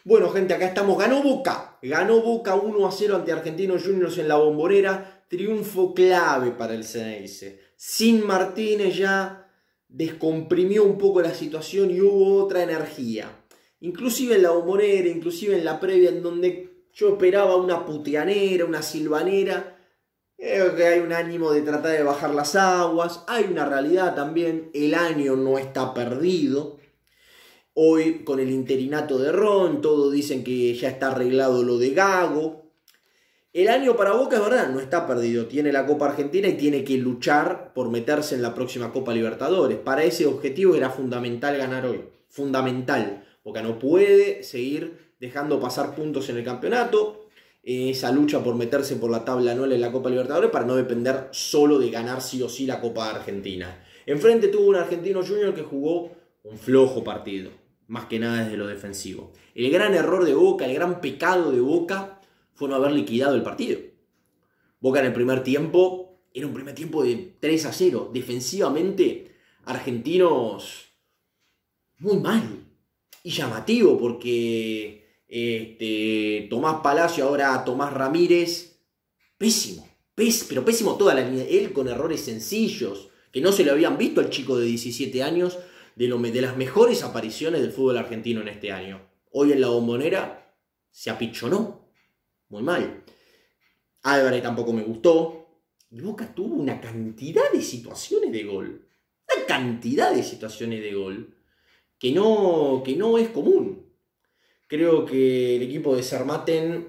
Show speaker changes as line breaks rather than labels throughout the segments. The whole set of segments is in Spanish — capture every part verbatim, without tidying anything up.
Bueno, gente, acá estamos. Ganó Boca. Ganó Boca uno a cero ante Argentinos Juniors en la Bombonera. Triunfo clave para el Ceneice. Sin Martínez ya descomprimió un poco la situación y hubo otra energía. Inclusive en la Bombonera, inclusive en la previa, en donde yo esperaba una puteanera, una silvanera. Creo que hay un ánimo de tratar de bajar las aguas. Hay una realidad también. El año no está perdido. Hoy con el interinato de Ron, todos dicen que ya está arreglado lo de Gago. El año para Boca es verdad, no está perdido. Tiene la Copa Argentina y tiene que luchar por meterse en la próxima Copa Libertadores. Para ese objetivo era fundamental ganar hoy. Fundamental. Boca no puede seguir dejando pasar puntos en el campeonato. Esa lucha por meterse por la tabla anual en la Copa Libertadores para no depender solo de ganar sí o sí la Copa Argentina. Enfrente tuvo un Argentino Junior que jugó un flojo partido. Más que nada desde lo defensivo. El gran error de Boca, el gran pecado de Boca fue no haber liquidado el partido. Boca en el primer tiempo, era un primer tiempo de tres a cero. Defensivamente, Argentinos muy mal. Y llamativo porque este, Tomás Palacio, ahora Tomás Ramírez, pésimo. Pés, pero pésimo toda la línea. Él con errores sencillos, que no se le habían visto al chico de diecisiete años, de, lo, de las mejores apariciones del fútbol argentino en este año. Hoy en la Bombonera se apichonó. Muy mal. Álvarez tampoco me gustó. Y Boca tuvo una cantidad de situaciones de gol. Una cantidad de situaciones de gol que no, que no es común. Creo que el equipo de Sermaten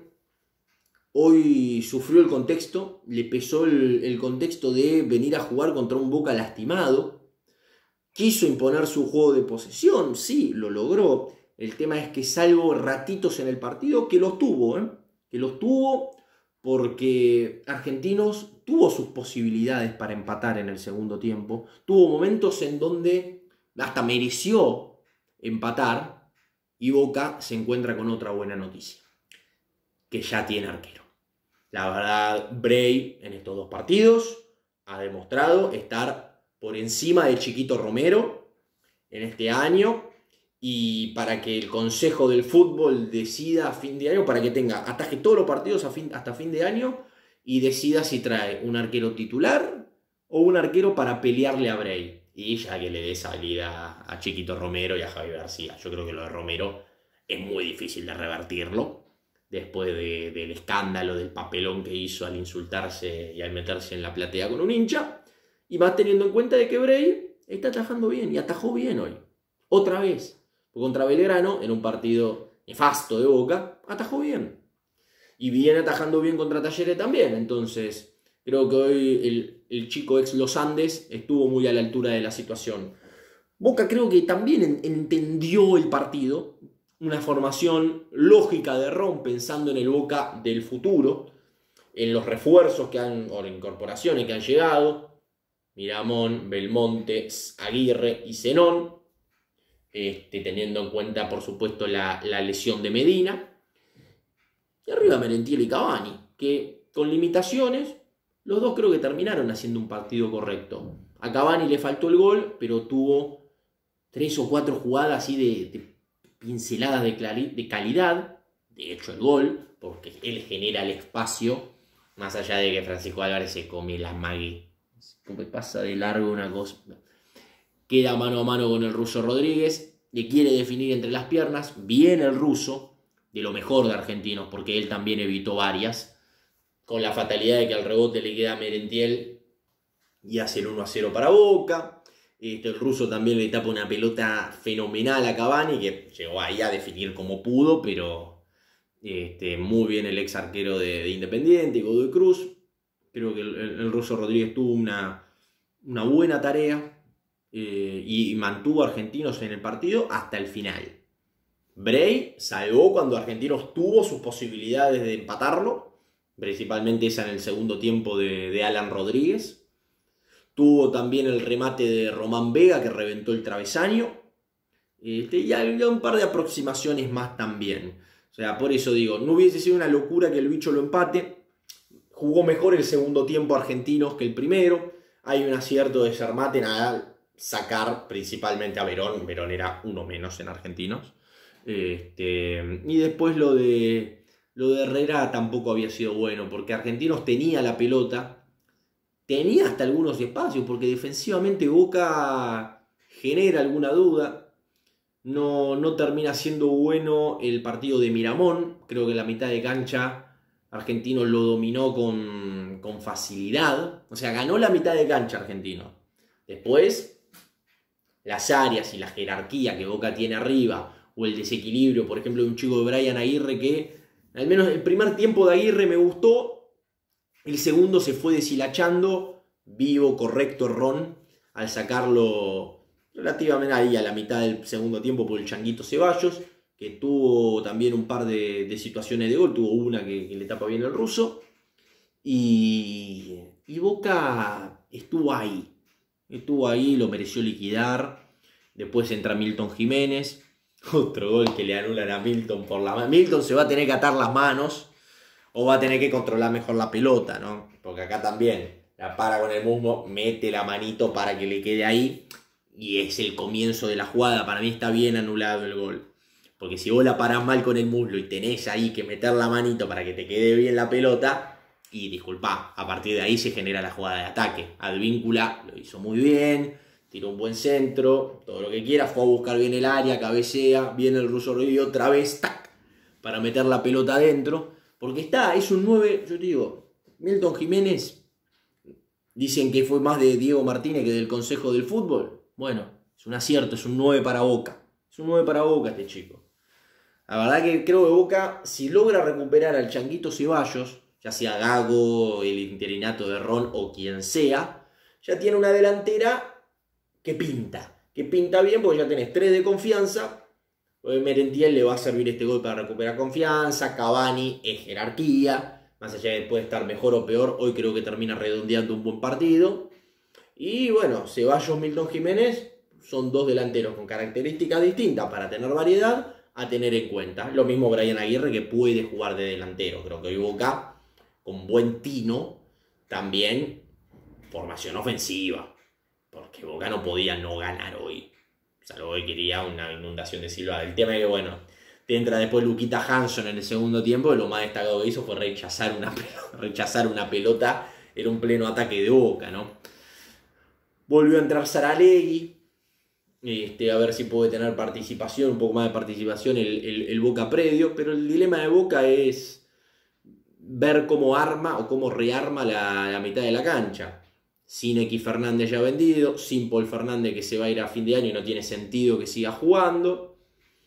hoy sufrió el contexto. Le pesó el, el contexto de venir a jugar contra un Boca lastimado. Quiso imponer su juego de posesión, sí, lo logró. El tema es que salvo ratitos en el partido, que los tuvo, ¿eh? Que los tuvo porque Argentinos tuvo sus posibilidades para empatar en el segundo tiempo. Tuvo momentos en donde hasta mereció empatar y Boca se encuentra con otra buena noticia, que ya tiene arquero. La verdad, Bray en estos dos partidos ha demostrado estar por encima del Chiquito Romero en este año, y para que el Consejo del Fútbol decida a fin de año, para que tenga, ataje todos los partidos a fin, hasta fin de año y decida si trae un arquero titular o un arquero para pelearle a Bray, y ya que le dé salida a Chiquito Romero y a Javi García. Yo creo que lo de Romero es muy difícil de revertirlo después de, del escándalo, del papelón que hizo al insultarse y al meterse en la platea con un hincha. Y más teniendo en cuenta de que Bray está atajando bien, y atajó bien hoy. Otra vez. Porque contra Belgrano, en un partido nefasto de Boca, atajó bien. Y viene atajando bien contra Talleres también. Entonces, creo que hoy el, el chico ex Los Andes estuvo muy a la altura de la situación. Boca creo que también en, entendió el partido. Una formación lógica de Ron, pensando en el Boca del futuro. En los refuerzos que han, o en incorporaciones que han llegado. Miramón, Belmonte, Aguirre y Zenón, este, teniendo en cuenta, por supuesto, la, la lesión de Medina. Y arriba Merentiel y Cavani, que con limitaciones, los dos creo que terminaron haciendo un partido correcto. A Cavani le faltó el gol, pero tuvo tres o cuatro jugadas así de, de pinceladas de, de calidad. De hecho, el gol, porque él genera el espacio, más allá de que Francisco Álvarez se come las magui. Como pasa de largo una cosa. Queda mano a mano con el ruso Rodríguez. Le quiere definir entre las piernas. Viene el ruso, de lo mejor de Argentinos, porque él también evitó varias. Con la fatalidad de que al rebote le queda a Merentiel y hace el uno a cero para Boca. Este, el ruso también le tapa una pelota fenomenal a Cavani, que llegó ahí a definir como pudo, pero este, muy bien el ex arquero de, de Independiente, Godoy Cruz. Creo que el, el, el ruso Rodríguez tuvo una, una buena tarea eh, y, y mantuvo a Argentinos en el partido hasta el final. Bray salvó cuando Argentinos tuvo sus posibilidades de empatarlo, principalmente esa en el segundo tiempo de, de Alan Rodríguez. Tuvo también el remate de Román Vega, que reventó el travesaño. Este, y hay un par de aproximaciones más también. O sea, por eso digo, no hubiese sido una locura que el bicho lo empate. Jugó mejor el segundo tiempo Argentinos que el primero. Hay un acierto de Sermaten a sacar principalmente a Verón. Verón era uno menos en Argentinos. Este, y después lo de, lo de Herrera tampoco había sido bueno, porque Argentinos tenía la pelota, tenía hasta algunos espacios, porque defensivamente Boca genera alguna duda. No, no termina siendo bueno el partido de Miramón. Creo que la mitad de cancha Argentinos lo dominó con, con facilidad. O sea, ganó la mitad de cancha Argentino. Después, las áreas y la jerarquía que Boca tiene arriba, o el desequilibrio, por ejemplo, de un chico de Brian Aguirre que, al menos el primer tiempo de Aguirre me gustó, el segundo se fue deshilachando, vivo, correcto, Ron, al sacarlo relativamente ahí a la mitad del segundo tiempo por el Changuito Ceballos, que tuvo también un par de, de situaciones de gol, tuvo una que, que le tapa bien el ruso, y, y Boca estuvo ahí, estuvo ahí, lo mereció liquidar. Después entra Milton Jiménez, otro gol que le anulan a Milton por la mano. Milton se va a tener que atar las manos o va a tener que controlar mejor la pelota, ¿no? Porque acá también la para con el muslo, mete la manito para que le quede ahí y es el comienzo de la jugada. Para mí está bien anulado el gol. Porque si vos la parás mal con el muslo y tenés ahí que meter la manito para que te quede bien la pelota, y disculpa, a partir de ahí se genera la jugada de ataque. Advíncula lo hizo muy bien, tiró un buen centro, todo lo que quiera, fue a buscar bien el área, cabecea, viene el ruso y otra vez, tac, para meter la pelota adentro. Porque está, es un nueve, yo te digo, Milton Jiménez, dicen que fue más de Diego Martínez que del Consejo del Fútbol. Bueno, es un acierto, es un nueve para Boca. Es un nueve para Boca este chico. La verdad que creo que Boca, si logra recuperar al Changuito Ceballos, ya sea Gago, el interinato de Ron o quien sea, ya tiene una delantera que pinta. Que pinta bien porque ya tenés tres de confianza. Merentiel le va a servir este gol para recuperar confianza. Cavani es jerarquía. Más allá de que puede estar mejor o peor, hoy creo que termina redondeando un buen partido. Y bueno, Ceballos, Milton Jiménez son dos delanteros con características distintas para tener variedad a tener en cuenta. Lo mismo Brian Aguirre, que puede jugar de delantero. Creo que hoy Boca, con buen tino, también formación ofensiva. Porque Boca no podía no ganar hoy. Salvo que quería una inundación de Silva. El tema es que, bueno, te entra después Luquita Hanson en el segundo tiempo. Y lo más destacado que hizo fue rechazar una pelota. Rechazar una pelota. Era un pleno ataque de Boca, ¿no? Volvió a entrar Saralegui. Este, a ver si puede tener participación, un poco más de participación el, el, el Boca predio. Pero el dilema de Boca es ver cómo arma o cómo rearma la, la mitad de la cancha. Sin X Fernández ya vendido, sin Paul Fernández que se va a ir a fin de año y no tiene sentido que siga jugando.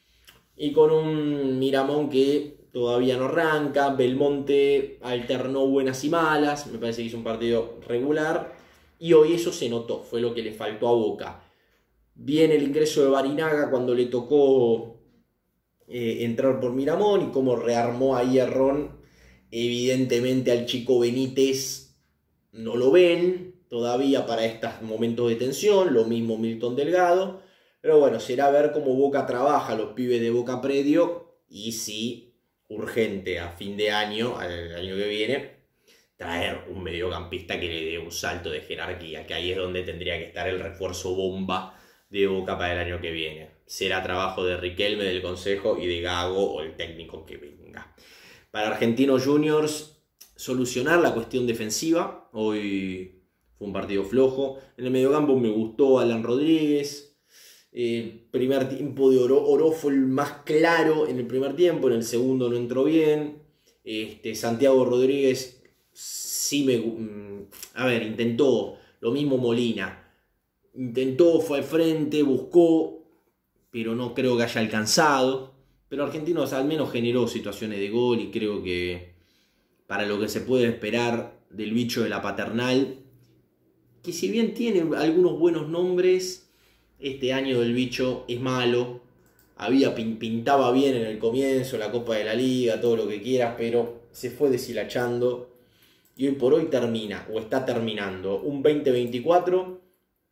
Y con un Miramón que todavía no arranca. Belmonte alternó buenas y malas, me parece que hizo un partido regular. Y hoy eso se notó, fue lo que le faltó a Boca. Bien el ingreso de Barinaga cuando le tocó eh, entrar por Miramón y cómo rearmó ahí a Ron. Evidentemente al chico Benítez no lo ven todavía para estos momentos de tensión, lo mismo Milton Delgado. Pero bueno, será ver cómo Boca trabaja, los pibes de Boca predio, y si urgente a fin de año, al año que viene, traer un mediocampista que le dé un salto de jerarquía, que ahí es donde tendría que estar el refuerzo bomba de Boca para el año que viene. Será trabajo de Riquelme, del Consejo y de Gago o el técnico que venga. Para Argentinos Juniors, solucionar la cuestión defensiva. Hoy fue un partido flojo. En el mediocampo me gustó Alan Rodríguez. El primer tiempo de Oro, Oro fue el más claro en el primer tiempo. En el segundo no entró bien. Este, Santiago Rodríguez sí me... A ver, intentó. Lo mismo Molina. Intentó, fue al frente, buscó, pero no creo que haya alcanzado. Pero Argentinos al menos generó situaciones de gol y creo que para lo que se puede esperar del bicho de la Paternal, que si bien tiene algunos buenos nombres, este año del bicho es malo. Había, pintaba bien en el comienzo, la Copa de la Liga, todo lo que quieras, pero se fue deshilachando y hoy por hoy termina, o está terminando, un veinte veinticuatro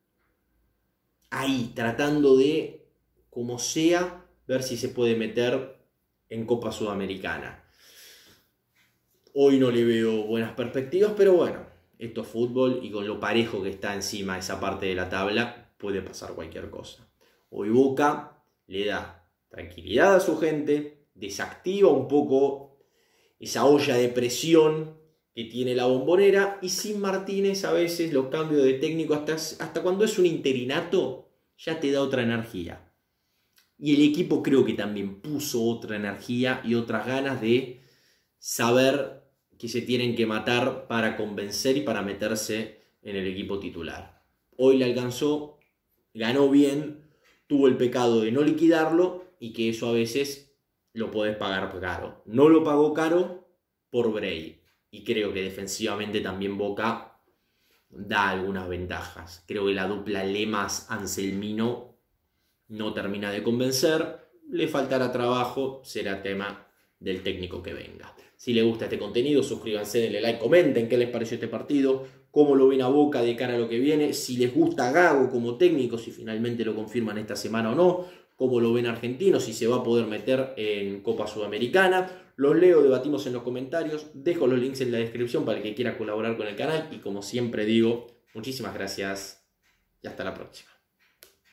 ahí, tratando de, como sea, ver si se puede meter en Copa Sudamericana. Hoy no le veo buenas perspectivas, pero bueno, esto es fútbol y con lo parejo que está encima esa parte de la tabla puede pasar cualquier cosa. Hoy Boca le da tranquilidad a su gente, desactiva un poco esa olla de presión que tiene la Bombonera, y sin Martínez a veces los cambios de técnico, hasta, hasta cuando es un interinato, ya te da otra energía. Y el equipo creo que también puso otra energía y otras ganas de saber que se tienen que matar para convencer y para meterse en el equipo titular. Hoy le alcanzó, ganó bien, tuvo el pecado de no liquidarlo, y que eso a veces lo podés pagar caro. No lo pagó caro por Bray, y creo que defensivamente también Boca da algunas ventajas. Creo que la dupla Lemas-Anselmino no termina de convencer, le faltará trabajo, será tema del técnico que venga. Si les gusta este contenido, suscríbanse, denle like, comenten qué les pareció este partido, cómo lo ven a Boca de cara a lo que viene, si les gusta Gago como técnico, si finalmente lo confirman esta semana o no, cómo lo ven Argentino, si se va a poder meter en Copa Sudamericana. Los leo, debatimos en los comentarios, dejo los links en la descripción para el que quiera colaborar con el canal, y como siempre digo, muchísimas gracias y hasta la próxima.